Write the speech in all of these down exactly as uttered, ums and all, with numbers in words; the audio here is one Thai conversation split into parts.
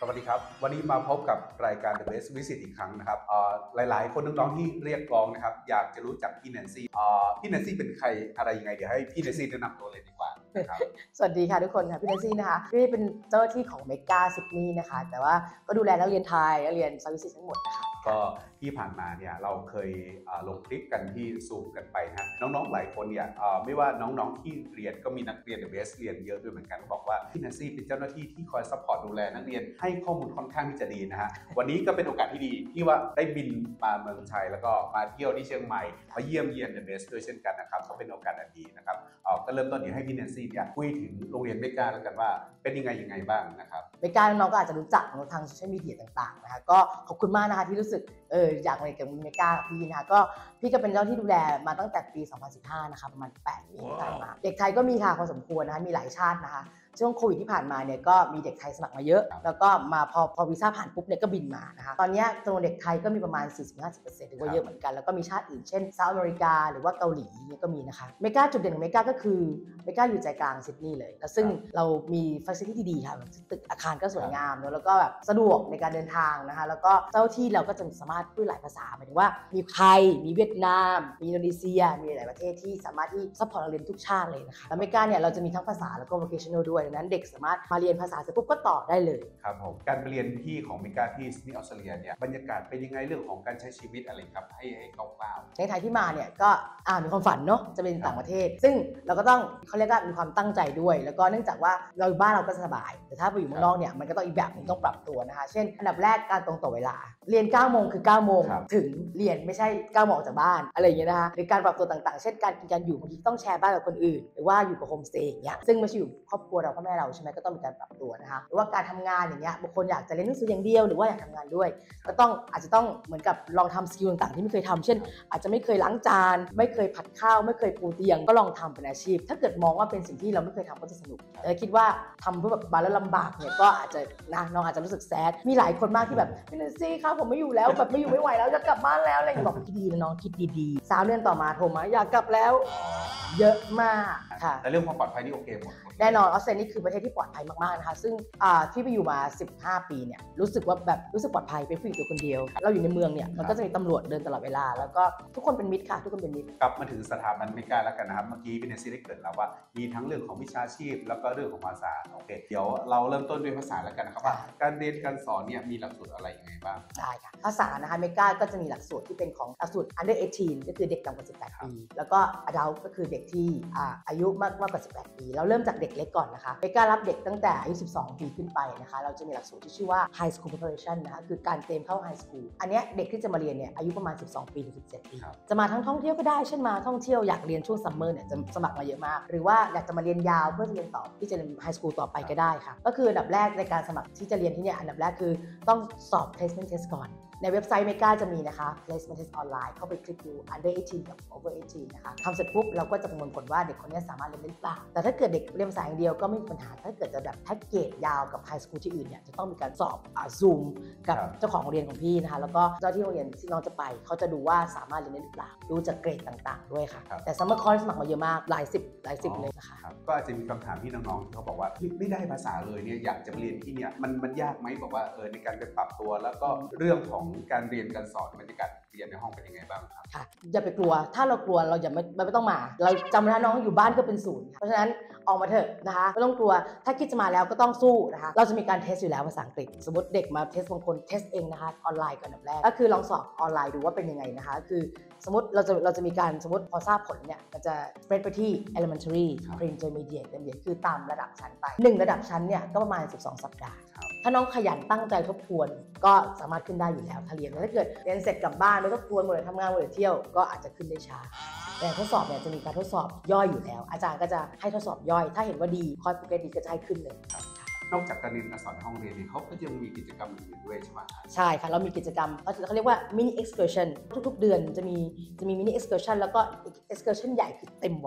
สวัสดีครับวันนี้มาพบกับรายการ The Best Visit อีกครั้งนะครับหลายๆคนน้องๆที่เรียกร้องนะครับอยากจะรู้จักพี่แนนซี่พี่แนนซี่เป็นใครอะไรยังไงเดี๋ยวให้พี่แนนซี่แนะนำตัวเลยดีกว่านะครับสวัสดีค่ะทุกคนค่ะพี่แนนซี่นะคะพี่เป็นเจ้าหน้าที่ของเมกาซิดนีย์นะคะแต่ว่าก็ดูแลนักเรียนไทยนักเรียนซาวิสิทั้งหมดนะคะก็ที่ผ่านมาเนี่ยเราเคยลงคลิปกันที่ซูมกันไปนะน้องๆหลายคนเนี่ยไม่ว่าน้องๆที่เรียนก็มีนักเรียน The Best เรียนเยอะด้วยเหมือนกันบอกว่าพี่แนนซี่เป็นเจ้าหน้าที่ที่คอยซัพพอร์ตดูแลนักเรียนให้ข้อมูลค่อนข้างที่จะดีนะฮะวันนี้ก็เป็นโอกาสที่ดีที่ว่าได้บินมาเมืองไทยแล้วก็มาเที่ยวที่เชียงใหม่มาเยี่ยมเยียน The Best ด้วยเช่นกันนะครับก็เป็นโอกาสอันดีนะครับก็เริ่มต้นเดี๋ยวให้พี่แนนซี่เนี่ยคุยถึงโรงเรียนเมกาแล้วกันว่าเป็นยังไงยังไงบ้างนะครับเมกาน้องก็อาจจะรู้จักทางโซเชียลมีเดียต่างๆนะคะก็ขอบคุณมากนะคะที่รู้สึกเอออยากเรียนกับเมกาพี่นะคะก็พี่ก็เป็นเจ้าที่ดูแลมาตั้งแต่ปีสองพันสิบห้านะคะประมาณแปดปีที่ผ่านมาเด็กไทยก็มีค่ะพอสมควรนะคะมีหลายชาตินะคะช่วงโควิดที่ผ่านมาเนี่ยก็มีเด็กไทยสมัครมาเยอะแล้วก็มาพอพอวีซ่าผ่านปุ๊บเนี่ยก็บินมานะคะตอนนี้จำนวนเด็กไทยก็มีประมาณ สี่สิบถึงห้าสิบเปอร์เซ็นต์ ถือว่าเยอะเหมือนกันแล้วก็มีชาติอื่นเช่นสหรัฐอเมริกาหรือว่าเกาหลีเนี่ยก็มีนะคะเมกาจุดเด่นของเมกาก็คือเมกาอยู่ใจกลางซิดนีย์เลยแล้วซึ่งเรามีฟัซิลิตี้ที่ดีค่ะตึกอาคารก็สวยงามแล้วก็แบบสะดวกในการเดินทางนะคะแล้วก็เจ้าที่เราก็จะสามารถพูดหลายภาษาหมายถึงว่ามีไทยมีเวียดนามมีอินโดนีเซียมีหลายประเทศที่สามารถที่ซัพพอร์ตนักเรียนทุกชาติเลยนะคะแล้วเมกาเนี่ยเราจะมีทั้งภาษาแล้วก็ vocational ด้วยดังนั้นเด็กสามารถมาเรียนภาษาเสร็จปุ๊บก็ต่อได้เลยครับผมการไปเรียนที่ของเมกาที่ซิดนีย์ออสเตรเลียเนี่ยบรรยากาศเป็นยังไงเรื่องของการใช้ชีวิตอะไรครับให้ให้คร่าวๆในไทยที่มาเนี่ยก็อ่ามีความฝันเนาะจะเป็นต่างประเทศซึ่งเราก็ต้องเขาเรียกว่ามีความตั้งใจด้วยแล้วก็เนื่องจากว่าเราอยู่บ้านเราก็สบายแต่ถ้าไปอยู่เมืองนอกเนี่ยมันก็ต้องอีกแบบนึงต้องปรับตัวนะคะเช่นอันดับแรกการตรงต่อเวลาเรียนเก้าโมงคือเก้าโมงถึงเรียนไม่ใช่เก้าโมงจากบ้านอะไรอย่างเงี้ยนะคะหรือการปรับตัวต่างๆเช่นการกินการอยู่บางทีต้องแชร์บ้านกับคนอื่นหรือว่าอยู่กับโฮมสเตย์อย่างเงี้ยซึ่งไม่ใช่อยู่ครอบครัวเราพ่อแม่เราใช่ไหมก็ต้องมีการปรับตัวนะคะหรือว่าการทำงานอย่างเงี้ยบางคนอยากจะเรียนหนังสืออย่างเดียวหรือว่าอยากทำงานด้วยก็ต้องอาจจะต้องเหมือนกับลองทำสกิลต่างๆที่ไม่เคยทำเช่นอาจจะไม่เคยล้างจานไม่เคยผัดข้าวไม่เคยปูเตียงก็ลองทำเป็นอาชีพถ้าเกิดมองว่าเป็นสิ่งที่เราไม่เคยทำก็จะสนุกแต่คิดว่าทำเพื่อแบบบาแล้วลำบากเนี่ยก็อาจจะนะน้องอาจจะรู้สึกแซดมีหลายคนมากที่แบบพี่แนนซี่ครับผมไม่อยู่แล้วแบบไม่อยู่ไม่ไหวแล้วจะกลับบ้านแล้วอะไรอย่างเงี้ยบอกคิดดีนะน้องคิดดีๆสามเดือนต่อมาโทรมาอยากกลับแล้วเยอะมากค่ะแต่เรื่องความปลอดภัยนี่โอเคหมดแน่นอนออสเตรเลียนี่คือประเทศที่ปลอดภัยมากๆนะคะซึ่งที่ไปอยู่มาสิบห้าปีเนี่ยรู้สึกว่าแบบรู้สึกปลอดภัยเป็นผู้หญิงตัวคนเดียวเราอยู่ในเมืองเนี่ยมันก็จะมีตำรวจเดินตลอดเวลาแล้วก็ทุกคนเป็นมิตรค่ะทุกคนเป็นมิตรกลับมาถึงสถาบันเมกาแล้วกันนะครับเมื่อกี้พี่แนนซี่ได้เกริ่นแล้วว่ามีทั้งเรื่องของวิชาชีพแล้วก็เรื่องของภาษาโอเคเดี๋ยวเราเริ่มต้นด้วยภาษาแล้วกันนะครับว่าการเรียนการสอนเนี่ยมีหลักสูตรอะไรยังไงบ้างได้ค่ะภาษานะคะเมกาก็จะมีหลักสูตรที่เป็นของหลักสูตร under สิบแปด ก็คือเด็กต่ำกว่าสิบแปดปีแล้วก็ adult ก็คือเด็กที่อายุมากมากกว่าสิบแปดปีเราเริ่มจากเด็กเล็กก่อนนะคะเมการับเด็กตั้งแต่อายุสิบสองปีขึ้นไปนะคะเราจะมีหลักสูตรที่ชื่อว่า high school preparation นะคะคือการเตรียมเข้า high school อันนี้เด็กที่จะมาเรียนเนี่ยอายุประมาณสิบสองปีถึงสิบเจ็ดปีจะมาทั้งท่องเที่ยวก็ได้เช่นมาท่องเที่ยวอยากเรียนช่วงซัมเมอร์เนี่ยจะสมัครมาเยอะมากหรือว่าอยากจะมาเรียนยาวเพื่อจะเรียนต่อที่จะเรียน high school ต่อไปก็ได้ค่ะก็คืออันดับแรกในการสมัครที่จะเรียนที่เนี่ยอันดับแรกคือต้องสอบ placement test ก่อนในเว็บไซต์เมกาจะมีนะคะ placement test ออนไลน์เข้าไปคลิกดู under สิบแปด กับ over สิบแปด นะคะทำเสร็จปุ๊บเราก็จะประมวลผลว่าเด็กคนนี้สามารถเรียนได้หรือเปล่าแต่ถ้าเกิดเด็กเรียนภาษาอย่างเดียวก็ไม่มีปัญหาถ้าเกิดจะแบบแพ็กเกจยาวกับ high school ที่อื่นเนี่ยจะต้องมีการสอบอ่า zoom กับเจ้าของโรงเรียนของพี่นะคะแล้วก็เจ้าที่โรงเรียนที่น้องจะไปเขาจะดูว่าสามารถเรียนได้หรือเปล่าดูจากเกรดต่างๆด้วยค่ะแต่ summer course สมัครมาเยอะมากหลายสิบหลายสิบเลยนะคะก็อาจจะมีคำถามที่น้องๆที่เขาบอกว่าไม่ได้ภาษาเลยเนี่ยอยากจะเรียนที่เนี่ยมันมันยากไหมบอกว่าเออในการไปปรับตัวแล้วก็เรื่องของการเรียนการสอนบรรยากาศเรียนในห้องเป็นยังไงบ้างครับค่ะอย่าไปกลัวถ้าเรากลัวเราอย่าไม่ไม่ต้องมาเราจำไว้นะน้องอยู่บ้านก็เป็นศูนย์เพราะฉะนั้นออกมาเถอะนะคะไม่ต้องกลัวถ้าคิดจะมาแล้วก็ต้องสู้นะคะเราจะมีการเทสอยู่แล้วภาษาอังกฤษสมมติเด็กมาเทสบางคนเทสเองนะคะออนไลน์ก่อนอันดับแรกก็คือลองสอบออนไลน์ดูว่าเป็นยังไงนะคะคือสมมติเราจะเราจะมีการสมมติพอทราบผลเนี่ยมันจะ spread ไปที่ elementary pre-intermediate กันเดียวคือตามระดับชั้นไปหนึ่งระดับชั้นเนี่ยก็ประมาณสิบสองสัปดาห์ถ้าน้องขยันตั้งใจทบทวนก็สามารถขึ้นได้อยู่แล้วถ้าเรียนถ้าเกิดเรียนเสร็จกลับบ้านไม่ทบทวนหมดเลยทำงานหมดเลยเที่ยวก็อาจจะขึ้นได้ช้าแต่ทดสอบเนี่ยจะมีการทดสอบย่อยอยู่แล้วอาจารย์ก็จะให้ทดสอบย่อยถ้าเห็นว่าดีคอยโปรเกรสดีก็จะให้ขึ้นเลยนอกจากการเรียนการสอนในห้องเรียนเนี่ยเขาก็ยังมีกิจกรรมอื่นๆด้วยใช่ไหมใช่ค่ะเรามีกิจกรรมเขาเรียกว่า mini excursion ทุกๆเดือนจะมีจะมี mini excursion แล้วก็ excursion ใหญ่คือเต็มวัน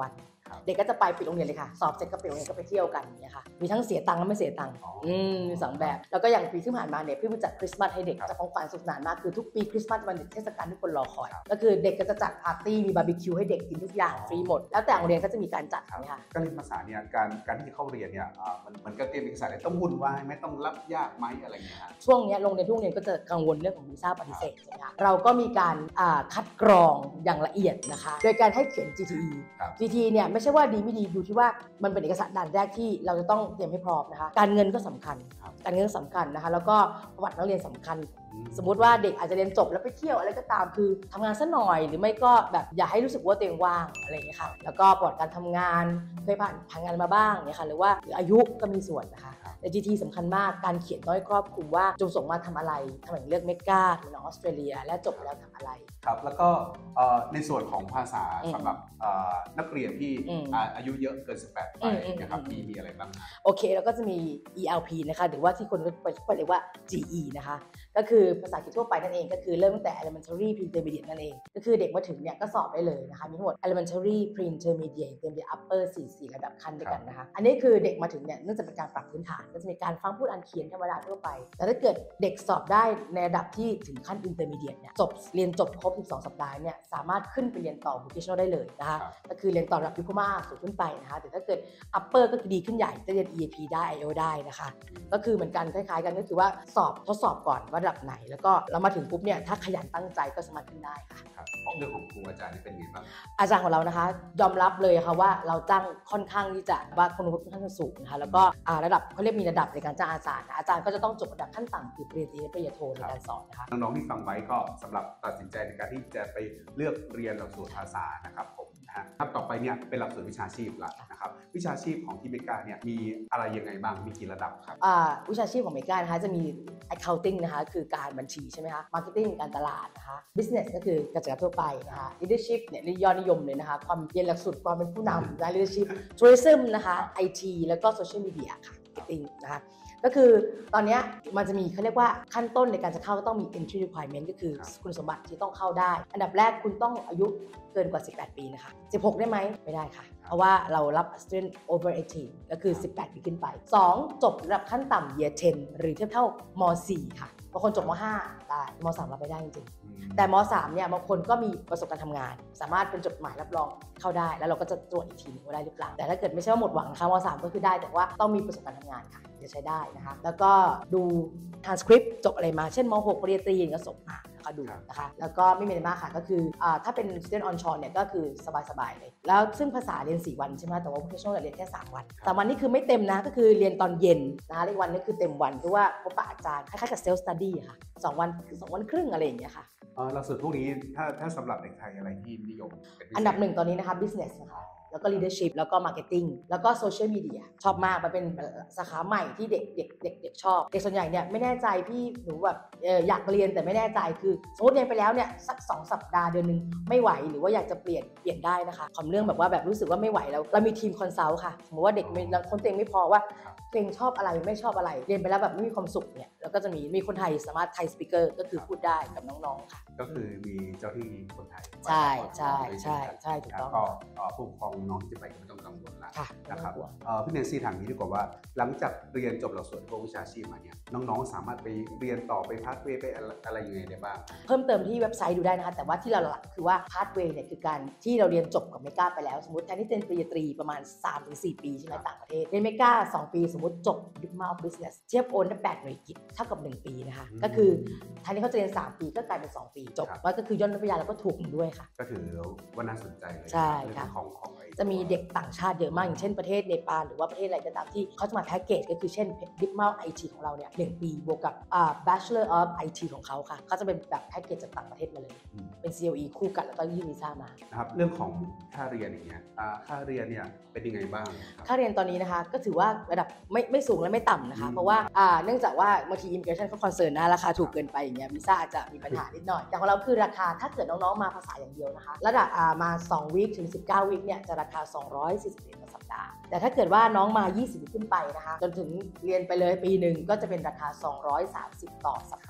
เด็กก็จะไปปิดโรงเรียนเลยค่ะสอบเสร็จก็ปิดโรงเรียนก็ไปเที่ยวกันอย่างเงี้ยค่ะมีทั้งเสียตังค์และไม่เสียตังค์อืมมีสองแบบแล้วก็อย่างปีที่ผ่านมาเนี่ยพี่จัดคริสต์มาสให้เด็กจะของขวัญสุขสนานมากคือทุกปีคริสต์มาสมันเป็นเทศกาลที่คนรอคอยก็คือเด็กก็จะจัดปาร์ตี้มีบาร์บีคิวให้เด็กกินทุกอย่างฟรีหมดแล้วแต่โรงเรียนก็จะมีการจัดนะคะการเรียนภาษาเนี่ยการการที่เข้าเรียนเนี่ยมันมันก็เตรียมเอกสารต้องวุ่นวายไม่ต้องรับยากไหมอะไรเงี้ยช่วงนี้โรงเรียนทุกโรงเรียนก็จะกังวลเรื่องของวีซ่าปฏิเสธใช่ไหมคะเราก็มีการคัดกรองอย่างละเอียดนะคะโดยการให้เขียน จี ที อี จี ที อี เนี่ยไม่ใช่ว่าดีไม่ดีอยู่ที่ว่ามันเป็นเอกสารด่านแรกที่เราจะต้องเตรียมให้พร้อมนะคะการเงินก็สำคัญการเงินสำคัญนะคะแล้วก็ประวัตินักเรียนสำคัญสมมุติว่าเด็กอาจจะเรียนจบแล้วไปเที่ยวอะไรก็ตามคือทำงานซะหน่อยหรือไม่ก็แบบอย่าให้รู้สึกว่าตัวเองว่างอะไรอย่างเงี้ยค่ะแล้วก็ประวัติการทำงานเคยผ่านทำงานมาบ้างเนี่ยค่ะหรือว่าอายุก็มีส่วนนะคะแต่ จี ที สำคัญมากการเขียนต้องให้ครอบคลุมว่าจงส่งมาทำอะไรทำไมเลือกเมกาหรือออสเตรเลียและจบแล้วทำอะไรครับแล้วก็ในส่วนของภาษาสำหรับนักเรียนที่อายุเยอะเกินสิบแปดปีนะครับมีมีอะไรบ้างโอเคแล้วก็จะมี อี แอล พี นะคะหรือว่าที่คนเรียกว่า จี อี นะคะก็คือภาษาอังกฤษทั่วไปนั่นเองก็คือเริ่มตั้งแต่ elementary pre-intermediate นั่นเองก็คือเด็กมาถึงเนี่ยก็สอบได้เลยนะคะมีทั้งหมด elementary pre-intermediate เต็มที่ upper สี่ สี่ระดับขั้นด้วยกันนะคะอันนี้คือเด็กมาถึงเนี่ยเนื่องจากเป็นการปรับพื้นฐานก็จะมีการฟังพูดอ่านเขียนธรรมดาทั่วไปแต่ถ้าเกิดเด็กสอบได้ในระดับที่ถึงขั้น intermediate เนี่ยจบเรียนจบครบสิบสองสัปดาห์เนี่ยสามารถขึ้นไปเรียนต่อ vocational ได้เลยนะคะก็คือเรียนต่อระดับดิโพลมาสูงขึ้นไปนะคะแต่ถ้าเกิด upper ก็ดีขึ้นใหญ่จะเรียน อี เอ พี ได้ ไอ โอ ได้นะคะก็คือเหมือนกันคล้ายๆกันก็คือว่าสอบทดสอบก่อนว่าระดับไหนแล้วก็เรามาถึงปุ๊บเนี่ยถ้าขยันตั้งใจก็สามารถขึ้นได้ค่ะครับเรื่องของครูอาจารย์นี่เป็นไงบ้างอาจารย์ของเรานะคะยอมรับเลยค่ะว่าเราจ้างค่อนข้างที่จะว่าคุณภาพค่อนข้างสูงนะคะแล้วก็ระดับเขาเรียกมีระดับในการจ้างอาจารย์อาจารย์ก็จะต้องจบระดับขั้นต่ำคือปริญญาตรีและปริญญาโทในการสอนนะคะน้องๆที่ฟังไว้ก็สำหรับตัดสินใจในการที่จะไปเลือกเรียนหลักสูตรภาษานะครับผมนะครับต่อไปเนี่ยเป็นหลักสูตรวิชาชีพละนะครับวิชาชีพของที่เมกาเนี่ยมีอะไรยังไงบ้างมีกี่ระดับครับวิชาชีพของเมกานะคะจะมี accounting นะคะคือการบัญชีใช่ไหมคะ marketing การตลาดนะคะ business ก็คือการจัดการทั่วไปนะคะ leadership เนี่ยยอดนิยมเลยนะคะความเรียนหลักสูตรความเป็นผู้นำนะ leadership tourism นะคะ ไอ ที แล้วก็ social media ค่ะ marketing นะคะก็คือตอนนี้มันจะมีเขาเรียกว่าขั้นต้นในการจะเข้าต้องมี entry requirement ก็คือคุณสมบัติที่ต้องเข้าได้อันดับแรกคุณต้องอายุเกินกว่าสิบแปดปีนะคะสิบหกได้ไหมไม่ได้ค่ะเพราะว่าเรารับ student over สิบแปดก็คือสิบแปดปีขึ้นไปสองจบระดับขั้นต่ำ year สิบหรือเทียบเท่าม สี่ ค่ะบางคนจบม ห้าได้ม สามรับไม่ได้จริงๆแต่ม สามเนี่ยบางคนก็มีประสบการณ์ทำงานสามารถเป็นจดหมายรับรองเข้าได้แล้วเราก็จะตรวจอีกทีนึงว่าได้หรือเปล่าแต่ถ้าเกิดไม่ใช่ว่าหมดหวังนะคะม สามก็คือได้แต่ว่าต้องมีประสบการณ์ทำงานค่ะจะใช้ได้นะคะแล้วก็ดู transcript จบอะไรมาเช่นม หก ปริญญาตรีก็ส่งมาแล้วก็ดูนะคะแล้วก็ไม่มีอะไรมากค่ะก็คืออ่าถ้าเป็น student on shore เนี่ยก็คือสบายๆเลยแล้วซึ่งภาษาเรียนสี่วันใช่ไหมแต่ว่า vocational เรียนแค่สามวันสามวันนี่คือไม่เต็มนะก็คือเรียนตอนเย็นนะคะอีกวันนี่คือเต็มวันเพราะว่าพบปะอาจารย์คล้ายๆกับ self study ค่ะสองวันสองวันครึ่งอะไรอย่างเงี้ยค่ะหลักสูตรพวกนี้ถ้าถ้าสำหรับเด็กไทยอะไรที่นิยมอันดับหนึ่งตอนนี้นะคะ business นะคะแล้วก็ leadership แล้วก็ marketing แล้วก็ social media ชอบมากมันเป็นสาขาใหม่ที่เด็กเด็กเด็กเด็กชอบเด็กส่วนใหญ่เนี่ยไม่แน่ใจพี่หนูแบบอยากเรียนแต่ไม่แน่ใจคือสมมติเรียนไปแล้วเนี่ยสักสองสัปดาห์เดือนนึงไม่ไหวหรือว่าอยากจะเปลี่ยนเปลี่ยนได้นะคะคำเรื่องแบบว่าแบบรู้สึกว่าไม่ไหวแล้วเรามีทีมคอนซัลท์ค่ะสมมติว่าเด็กคนเต็งไม่พอว่าเต็งชอบอะไรไม่ชอบอะไรเรียนไปแล้วแบบไม่มีความสุขเนี่ยแล้วก็จะมีมีคนไทยสามารถไทยสปีกเกอร์ก็คือพูดได้กับน้องๆค่ะก็คือมีเจ้าที่คนไทยใช่ใช่ใช่ใช่ถูกต้องก็ผู้ปกครองน้องที่ไปก็ไม่ต้องกังวลละนะครับพี่แนนซี่ถามนี้ดีกว่าว่าหลังจากเรียนจบหลักสูตรพวกวิชาชีพมาเนี่ยน้องๆสามารถไปเรียนต่อไปพาสเวย์ไปอะไรยังไงได้บ้างเพิ่มเติมที่เว็บไซต์ดูได้นะคะแต่ว่าที่เราหลักคือว่าพาสเวย์เนี่ยคือการที่เราเรียนจบกับเมกาไปแล้วสมมติแทนที่จะเป็นปริญญาตรีประมาณ สามถึงสี่ ปีใช่ไหมต่างประเทศเรียนเมกาสองปีสมมติจบ Diploma of Business เทียบโอนได้แปดหน่วยกิตเท่ากับหนึ่งปีนะคะก็คือแทนที่เขาจะเรียนสามปีก็กลายเป็นสองปีจบว่าก็คือย่นระยะแล้วก็ถูกด้วยค่ะก็ถือว่าน่าสนใจเลยใช่ค่ะของของจะมีเด็กต่างชาติเยอะมากอย่างเช่นประเทศเนปาลหรือว่าประเทศอะไรก็ตามที่เขาจะมาแพ็กเกจก็คือเช่น Diploma ไอ ที ของเราเนี่ยหนึ่งปีบวกกับอ่า Bachelor of ไอ ที ของเขาค่ะเขาจะเป็นแบบแพ็กเกจจากต่างประเทศมาเลยเป็น ซี แอล อี คู่กันแล้วก็ยื่นวีซ่ามานะครับเรื่องของค่าเรียนอย่างเงี้ยค่าเรียนเนี่ยเป็นยังไงบ้างค่าเรียนตอนนี้นะคะก็ถือว่าระดับไม่ไม่สูงและไม่ต่ำนะคะเพราะว่าเนื่องจากว่าบางที immigration เขาคอนเซิร์นนะราคาถูกเกินไปอย่างเงี้ยวีซ่าอาจจะมีปัญหานิดหน่อยแต่ของเราคือราคาถ้าเกิดน้องๆมาภาษาอย่างเดียวนะคะระดับมาสองวีคถึงสิบเก้าวีคเนี่ยจะราคาสองร้อยสี่สิบเหรียญต่อสัปดาห์แต่ถ้าเกิดว่าน้องมายี่สิบขึ้นไปนะคะจนถึงเรียนไปเลยปีหนึ่งก็จะเป็นราคาสองร้อยสามสิบต่อสัปดาห์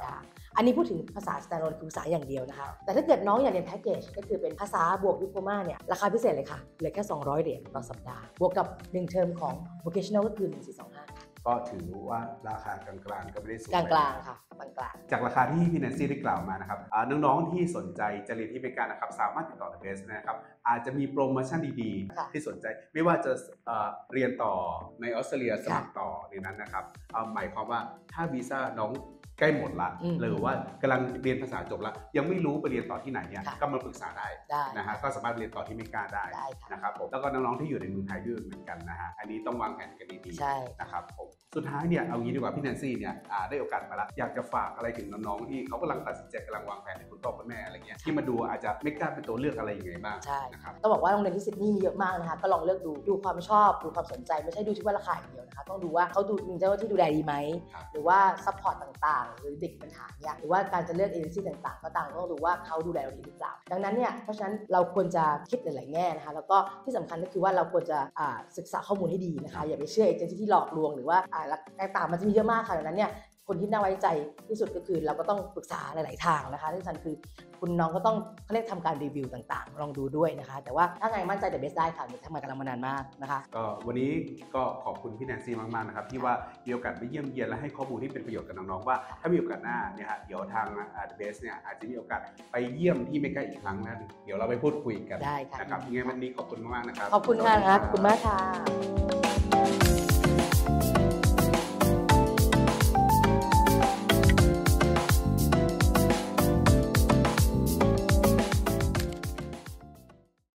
อันนี้พูดถึงภาษา standalone คือภาษาอย่างเดียวนะคะแต่ถ้าเกิดน้องอยากเรียนแพ็กเกจก็คือเป็นภาษาบวกดิโพลมาเนี่ยราคาพิเศษเลยค่ะเหลือแค่สองร้อยเหรียญต่อสัปดาห์บวกกับหนึ่งเทอมของ vocational ก็คือหนึ่งพันสี่ร้อยยี่สิบห้าก็ถือว่าราคากลางๆก็ไม่ได้สูงกลางๆค่ะกลางๆจากราคาที่พี่แนนซี่ได้กล่าวมานะครับน้องๆที่สนใจจะเรียนที่อเมริกานะครับสามารถติดต่อ The Best นะครับอาจจะมีโปรโมชั่นดีๆที่สนใจไม่ว่าจะเรียนต่อในออสเตรเลียสมัครต่อในนั้นนะครับหมายความว่าถ้าวีซ่าน้องใกล้หมดละหรือว่ากำลังเรียนภาษาจบละยังไม่รู้ไปเรียนต่อที่ไหนเนี่ยก็มาปรึกษาได้นะฮะก็สามารถเรียนต่อที่อเมริกาได้นะครับผมแล้วก็น้องๆที่อยู่ในเมืองไทยด้วยเหมือนกันนะฮะอันนี้ต้องวางแผนกันดีๆนะครับผมสุดท้ายเนี่ยเอางี้ดีกว่าพี่แนนซี่เนี่ยได้โอกาสมาแล้วอยากจะฝากอะไรถึงน้องๆที่เขากำลังตัดสินใจกำลังวางแผนในคุณพ่อคุณแม่อะไรเงี้ยที่มาดูอาจจะไม่กล้าเป็นตัวเลือกอะไรยังไงบ้างใช่นะครับต้องบอกว่าโรงเรียนที่ซิดนีย์มีเยอะมากนะคะก็ลองเลือกดูดูความชอบดูความสนใจไม่ใช่ดูที่ว่าราคาอย่างเดียวนะคะต้องดูว่าเขาดูมีเจ้าหน้าที่ดูแลดีไหมหรือว่าซัพพอร์ตต่างๆหรือเด็กปัญหาเนี่ยหรือว่าการจะเลือกเอเจนซี่ต่างๆก็ต่างต้องดูว่าเขาดูแลเราดีหรือเปล่าดังนั้นเนี่ยเพราะฉะนั้นเราควรจะคิดหลายๆแง่นะคะแล้วก็ที่สำคัญก็คือว่าเราควรจะศึกษาข้อมูลให้ดีนะคะอย่าไปเชื่อเอเจนซี่ที่หลอกลวงหรือว่าต่างๆมันจะมีเยอะมากค่ะดังนั้นเนี่ยคนที่น่าไว้ใจที่สุดก็คือเราก็ต้องปรึกษาหลายๆทางนะคะที่สำคัญคือคุณน้องก็ต้องเขาเรียกทำการรีวิวต่างๆลองดูด้วยนะคะแต่ว่าถ้าไงมั่นใจแต่เบสได้ค่ะทำงานกับเรามานานมากนะคะก็วันนี้ก็ขอบคุณพี่แนนซี่มากๆนะครับที่ว่ามีโอกาสไปเยี่ยมเยียนและให้ข้อมูลที่เป็นประโยชน์กับน้องๆว่าถ้ามีโอกาสหน้าเนี่ยฮะเดี๋ยวทางเบสเนี่ยอาจจะมีโอกาสไปเยี่ยมที่อเมริกาอีกครั้งนะเดี๋ยวเราไปพูดคุยกันได้ค่ะนะครับยังไงวันนี้ขอบคุณมากๆนะครับขอบคุณค่ะขอบคุณมากค่ะ